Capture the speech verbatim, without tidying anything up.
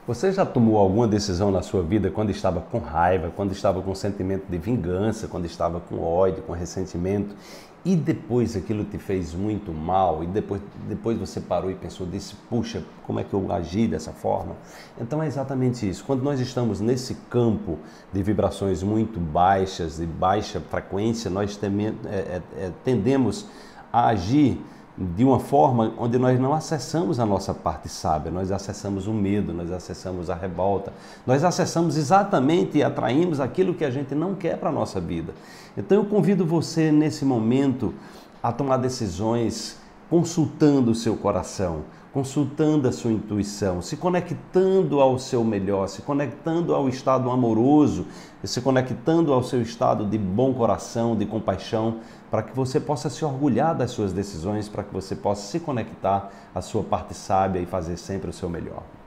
Você já tomou alguma decisão na sua vida quando estava com raiva, quando estava com sentimento de vingança, quando estava com ódio, com ressentimento, e depois aquilo te fez muito mal, e depois, depois você parou e pensou, disse, puxa, como é que eu agi dessa forma? Então é exatamente isso. Quando nós estamos nesse campo de vibrações muito baixas, de baixa frequência, nós teme, é, é, tendemos a agir de uma forma onde nós não acessamos a nossa parte sábia, nós acessamos o medo, nós acessamos a revolta, nós acessamos exatamente e atraímos aquilo que a gente não quer para a nossa vida. Então eu convido você nesse momento a tomar decisões consultando o seu coração, consultando a sua intuição, se conectando ao seu melhor, se conectando ao estado amoroso, se conectando ao seu estado de bom coração, de compaixão, para que você possa se orgulhar das suas decisões, para que você possa se conectar à sua parte sábia e fazer sempre o seu melhor.